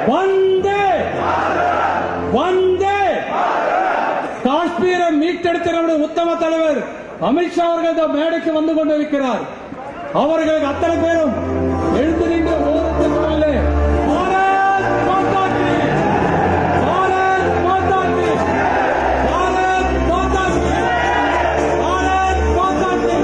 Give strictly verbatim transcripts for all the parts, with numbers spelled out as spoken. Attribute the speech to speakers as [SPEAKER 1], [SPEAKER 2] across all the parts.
[SPEAKER 1] வந்தே வந்தே காஷ்மீரை மீட்டெடுத்த நம்முடைய உத்தம தலைவர் அமித்ஷா அவர்கள் இந்த மேடைக்கு வந்து கொண்டிருக்கிறார். அவர்களுக்கு அத்தனை பேரும் எழுந்து நின்று ஓரத்திலே பாரத் மாதா கி பாரத் மாதா கி பாரத் மாதா கி பாரத் மாதா கி.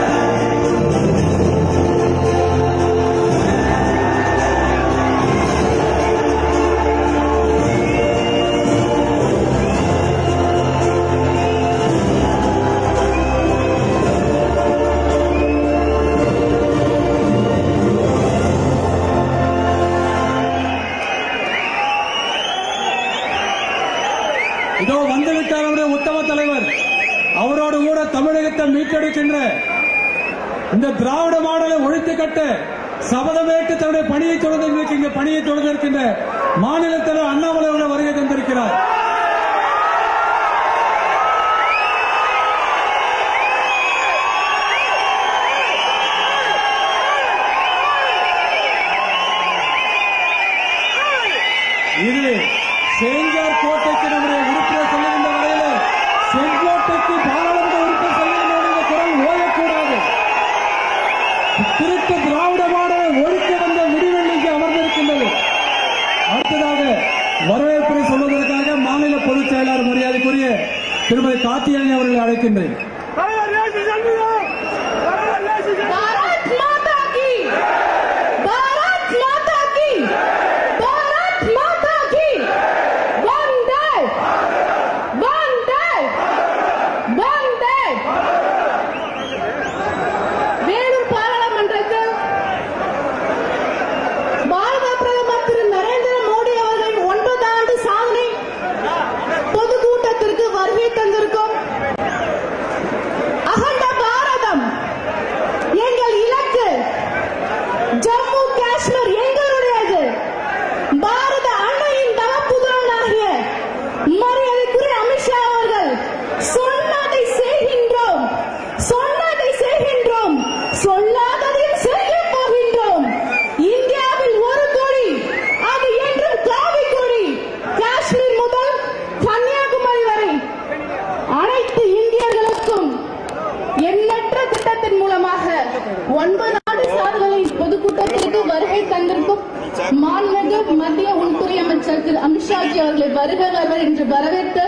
[SPEAKER 1] இதோ வந்துவிட்டார் நம்முடைய உத்தம தலைவர். அவரோடு கூட தமிழகத்தை மீட்டெடுக்கின்ற இந்த திராவிட மாடலை ஒழித்து கட்ட சபதமேற்று தன்னுடைய பணியை தொடர்ந்து இங்கே பணியை தொடர்ந்திருக்கின்ற மாநில தலைவர் அண்ணாமலை அவர்கள் வருகை தந்திருக்கிறார். இது சேஞ்சார் கோட்டைக்கு நம்முடைய உறுப்பினர் செல்லுகின்ற வரையில் செங்கோட்டைக்கு பாராளுமன்ற உறுப்பினர் செல்லுகின்ற குரல் ஓயக்கூடாது. திருத்த திராவிட மாடலை ஒழிக்க வந்த முடிவெள்ளி இங்கே அமர்ந்திருக்கின்றது. அடுத்ததாக வரவேற்பை சொல்வதற்காக மாநில பொதுச் செயலாளர் மரியாதைக்குரிய திருமதி கார்த்தியாயனி அவர்களை அழைக்கின்றேன்.
[SPEAKER 2] ஒன்பது ஆண்டு சாதனைகளின் பொதுக்கூட்டத்திற்கு வருகை தந்திருக்கும் மாண்புமிகு மத்திய உள்துறை அமைச்சர் திரு அமித்ஷாஜி அவர்களை வருக வருவர் என்று வரவேற்று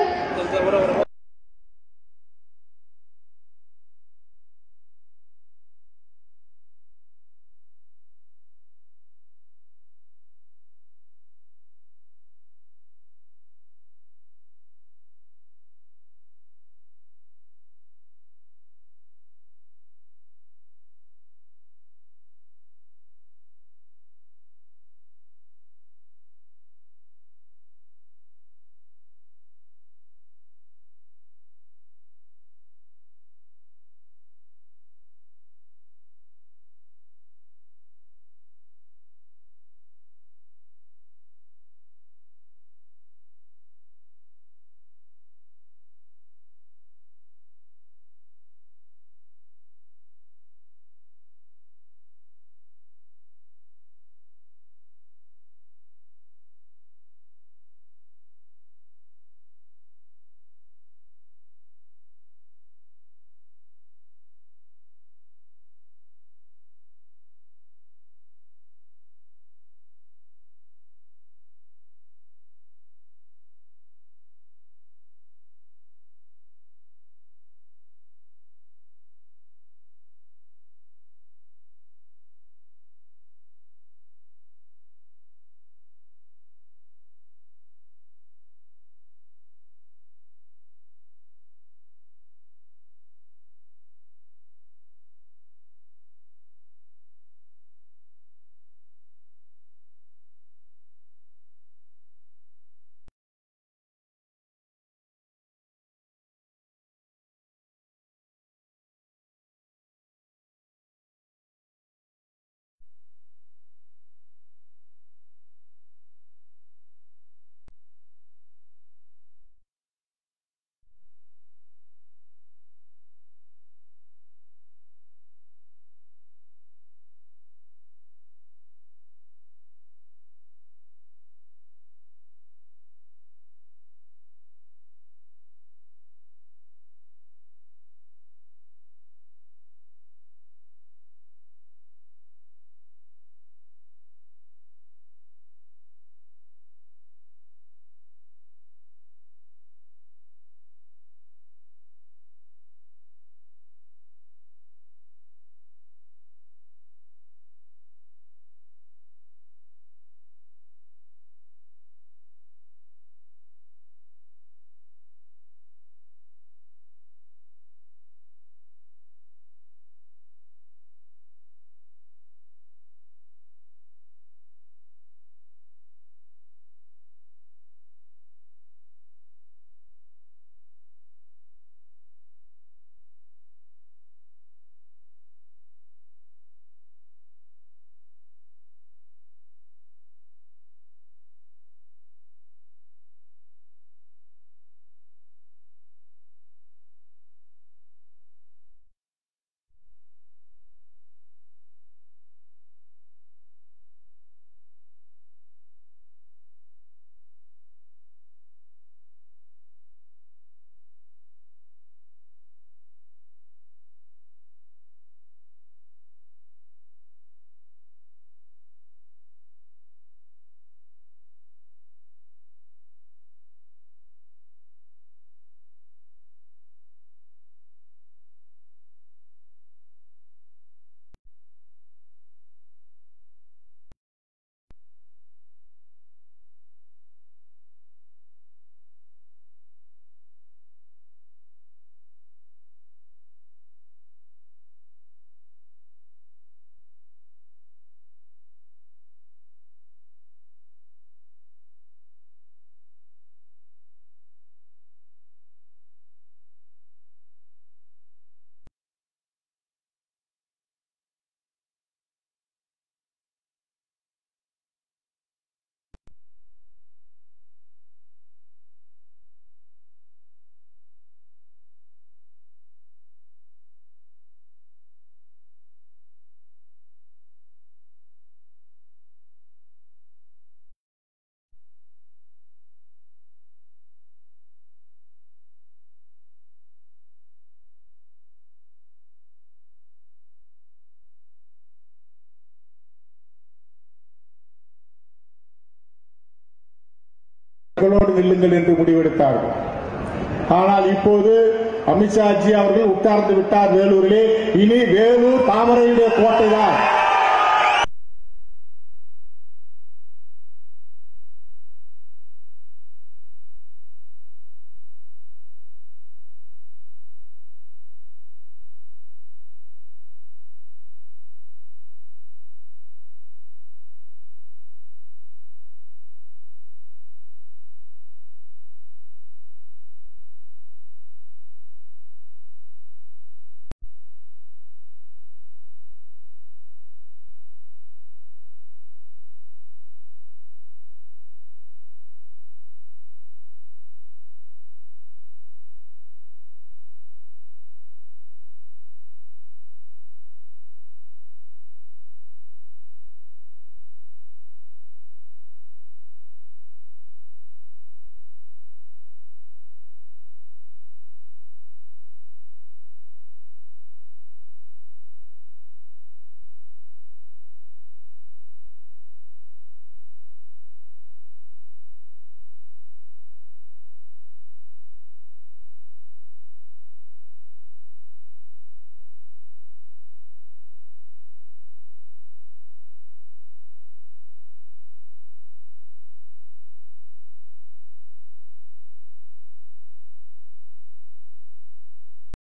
[SPEAKER 3] எங்களோடு நில்லுங்கள் என்று முடிவெடுத்தார்கள். ஆனால் இப்போது அமித்ஷாஜி அவர்கள் உட்கார்ந்து விட்டார் வேலூரிலே. இனி வேலூர் தாமரையுடைய கோட்டைதான்.